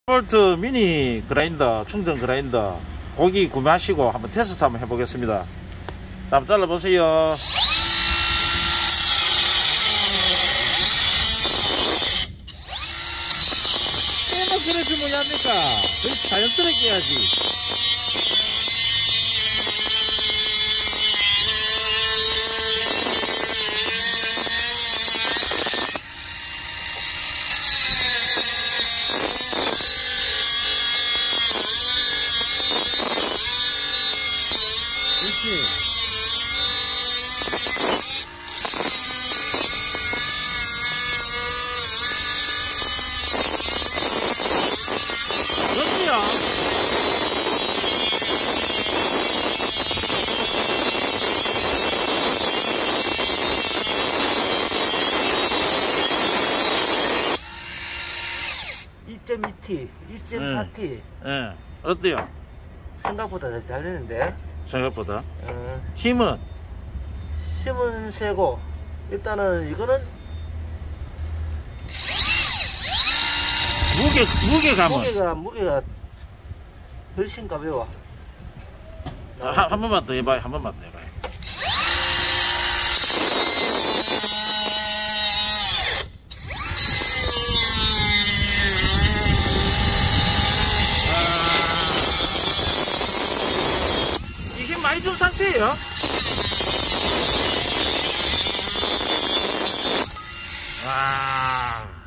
볼트 미니 그라인더, 충전 그라인더 고기 구매하시고 한번 테스트 한번 해보겠습니다. 한번 잘라보세요. 꽤나 그래지 뭐야 합니까? 자연스럽게 해야지. 그렇지. 그렇지요. (2.2T) (2.4T) 예. 어때요? 생각보다 더 잘 되는데. 생각보다. 힘은 세고, 일단은 이거는 무게감은 무게가 훨씬 가벼워. 한 번만 더 해봐요. 한 번만 더 해봐요. 이게 많이 준 상태예요. 와.